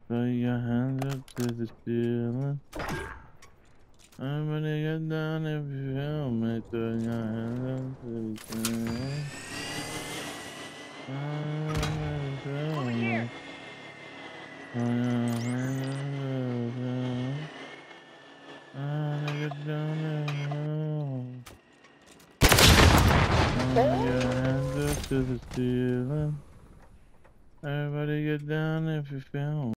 Throw your hands up to the ceiling. Everybody get down if you feel me. Throw your hands up to the ceiling. Everybody feel Over me. here. Throw your hands up to the ceiling. Everybody get down if you feel me. Throw your hands up to the ceiling. Everybody get down if you feel me.